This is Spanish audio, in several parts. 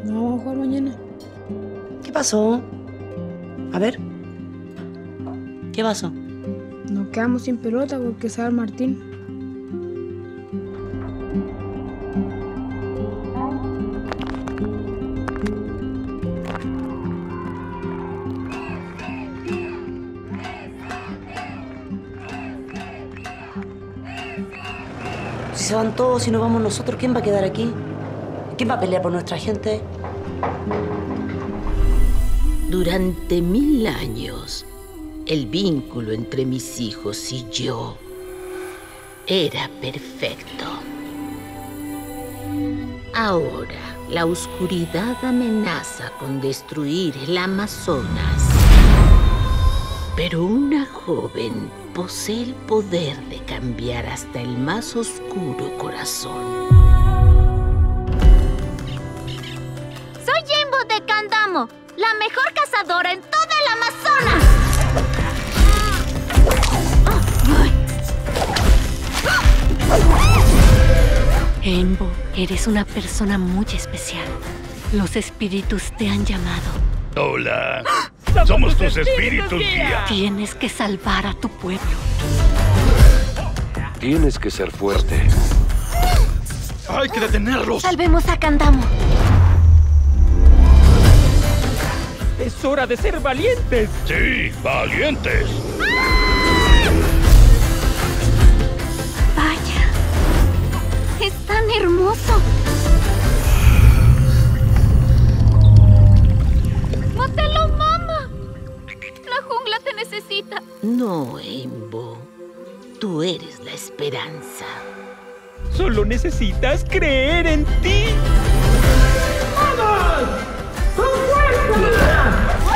No vamos a jugar mañana. ¿Qué pasó? A ver. ¿Qué pasó? Nos quedamos sin pelota porque se va el Martín. Si se van todos y nos vamos nosotros, ¿quién va a quedar aquí? ¿Quién va a pelear por nuestra gente? Durante 1000 años, el vínculo entre mis hijos y yo era perfecto. Ahora, la oscuridad amenaza con destruir el Amazonas. Pero una joven posee el poder de cambiar hasta el más oscuro corazón. Soy Jimbo de Candamo, la mejor cazadora en toda el Amazonas. Eimbo, eres una persona muy especial. Los espíritus te han llamado. Hola. Somos tus espíritus, guía. Tienes que salvar a tu pueblo. Tienes que ser fuerte. Hay que detenerlos. Salvemos a Candamo. Es hora de ser valientes. Sí, valientes. Vaya, es tan hermoso. ¡Mátelo, mamá! La jungla te necesita. No, Eimbo. Tú eres la esperanza. Solo necesitas creer en ti. ¡Vamos! ¡Con fuerza!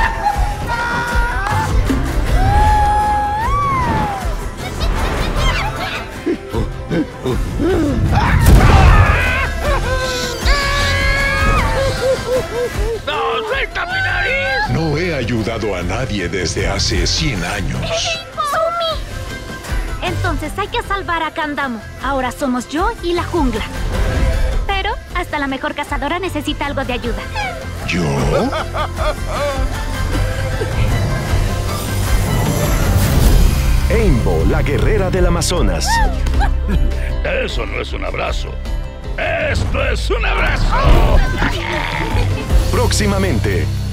¡No, suelta mi nariz! No he ayudado a nadie desde hace 100 años. ¡Sumi! Entonces hay que salvar a Candamo. Ahora somos yo y la jungla. Pero hasta la mejor cazadora necesita algo de ayuda. ¿Yo? Eimbo, la guerrera del Amazonas. Eso no es un abrazo. ¡Esto es un abrazo! Próximamente.